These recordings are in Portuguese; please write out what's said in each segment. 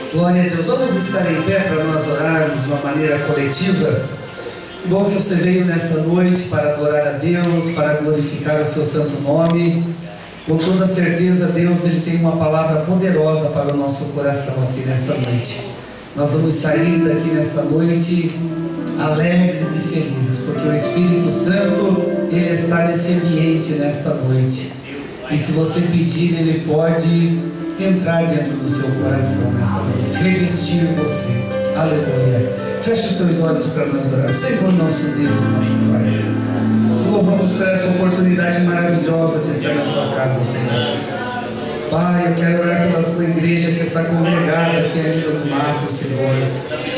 Glória a Deus. Vamos estar em pé para nós orarmos de uma maneira coletiva. Que bom que você veio nessa noite para adorar a Deus, para glorificar o seu santo nome. Com toda certeza, Deus ele tem uma palavra poderosa para o nosso coração aqui nessa noite. Nós vamos sair daqui nesta noite alegres e felizes, porque o Espírito Santo ele está nesse ambiente nesta noite. E se você pedir, ele pode entrar dentro do seu coração nessa noite, revestir você. Aleluia. Feche os teus olhos para nós orar. Senhor nosso Deus e nosso Pai, te louvamos por essa oportunidade maravilhosa de estar na tua casa, Senhor. Pai, eu quero orar pela tua igreja que está congregada aqui em Vila do Mato, Senhor.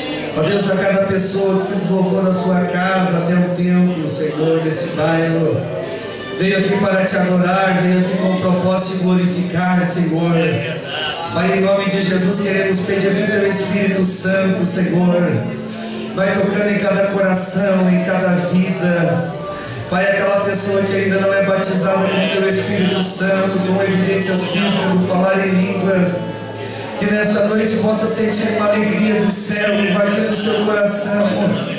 Ó Deus, a cada pessoa que se deslocou da sua casa até o templo, Senhor, desse bairro, veio aqui para te adorar, veio aqui com o propósito de glorificar, Senhor. Pai, em nome de Jesus, queremos pedir que teu Espírito Santo, Senhor, vai tocando em cada coração, em cada vida. Pai, aquela pessoa que ainda não é batizada com teu Espírito Santo, com evidências físicas do falar em línguas, que nesta noite possa sentir uma alegria do céu invadindo o seu coração.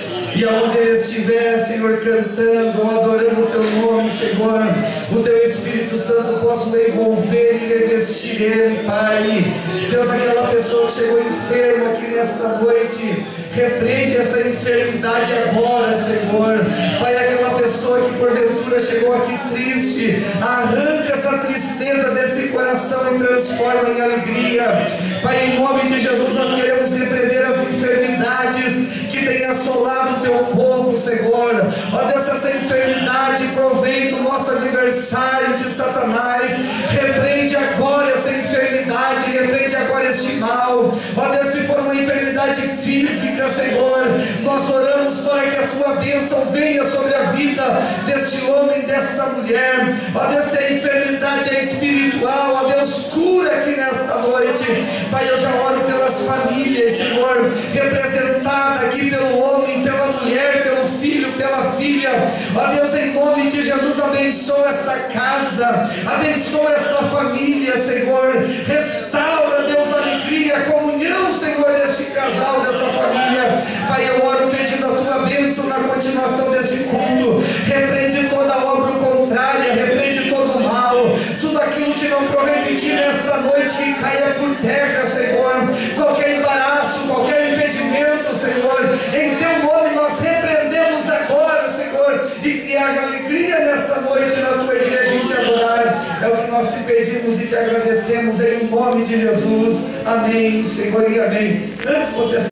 E aonde ele estiver, Senhor, cantando ou adorando o teu nome, Senhor, o teu Espírito Santo possa o envolver e revestir ele, Pai. Deus, aquela pessoa que chegou enferma aqui nesta noite, repreende essa enfermidade agora, Senhor. Pai, aquela pessoa que porventura chegou aqui triste, arranca essa tristeza desse coração e transforma em alegria. Pai, em nome de Jesus, nós queremos repreender as enfermidades que têm assolado o teu povo, Senhor. Ó Deus, essa enfermidade provém do nosso adversário, de Satanás. Repreende agora essa enfermidade, repreende agora este mal. Ó Deus, se for uma enfermidade física, Senhor, nós oramos para que a tua bênção venha sobre a vida deste homem, desta mulher. Ó Deus, se a enfermidade é espiritual, ó Deus, cura aqui nesta noite. Pai, eu já oro pelas famílias, Senhor, representada aqui pelo homem, pela mulher, pelo filho, pela filha. Ó Deus, em nome de Jesus, abençoa esta casa, abençoa esta família, Senhor. Restaura, Deus, a alegria, a comunhão, Senhor, deste casal, dessa família. Pai, eu oro pedindo a tua bênção na continuação deste culto. Repreende toda obra contrária, repreende todo o mal, tudo aquilo que não provém de ti nesta noite, que caia por terra, Senhor. Qualquer embaraço, qualquer impedimento, Senhor, em teu nome nós repreendemos agora, Senhor, e que haja alegria nesta noite na tua igreja em te adorar. É o que nós te pedimos e te agradecemos em nome de Jesus. Amém, Senhor, e amém. Antes de você